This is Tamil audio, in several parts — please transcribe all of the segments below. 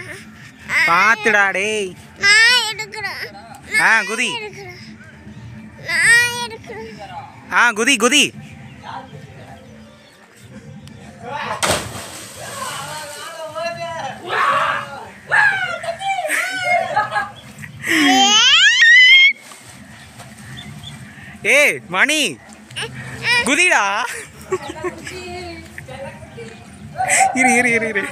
பாத்துடா டேய். நான் எடுக்கிறேன். குதி. நான் எடுக்கிறேன். குதி குதி. ஏய் மணி குதிடா. இரு இரு இரு இரு.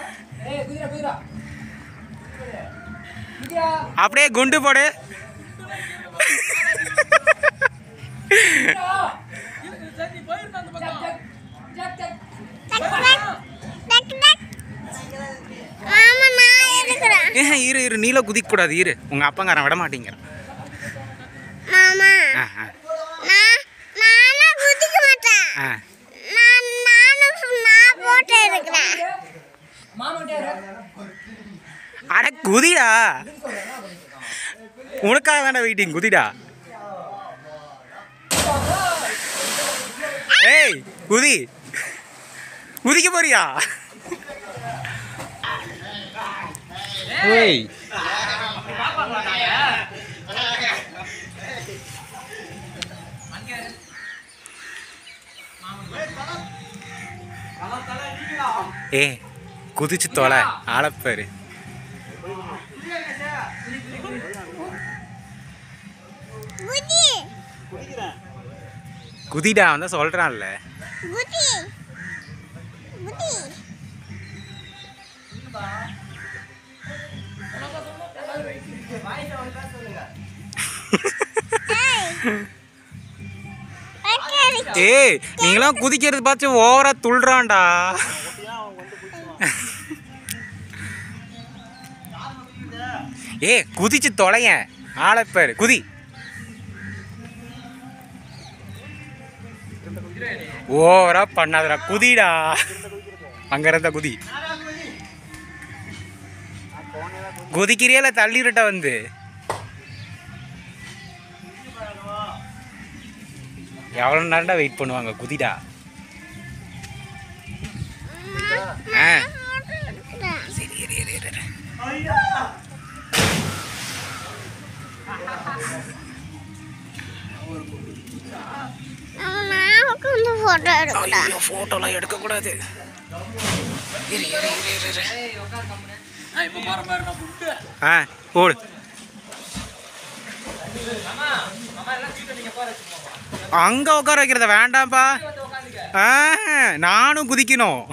அப்படியே குண்டு போடு. இரு இரு நீல குதிக்க கூடாது. இரு உங்க அப்பங்காரன் விட மாட்டேங்கிறான். அட குதிடா. உனக்காக தானே வெயிட்டிங். குதிடா. ஏய் குதி. குதிக்க போறியா? ஏய் குதிச்சு தொலை. ஆளப்பாரு. குதிடா வந்து சொல்றான்ல. ஏய் நீங்களாம் குதிக்கிறது பார்த்து ஓவரா துள்றான்டா. குதிச்சு தொலைய. ஆளப்பாரு. குதி. ஓவரா பண்ணாதடா. குதிடா. அங்க இருந்த குதி. குதிக்கிறியால தள்ளிருட்ட வந்து. எவ்வளோ நேரம்டா வெயிட் பண்ணுவாங்க. குதிடா. சரி இரு இரு இரு. போட்டோலாம் எடுக்க கூடாது. போடு. அங்க உட்கார வைக்கிறத வேண்டாம்ப்பா. நானும் குதிக்கணும்.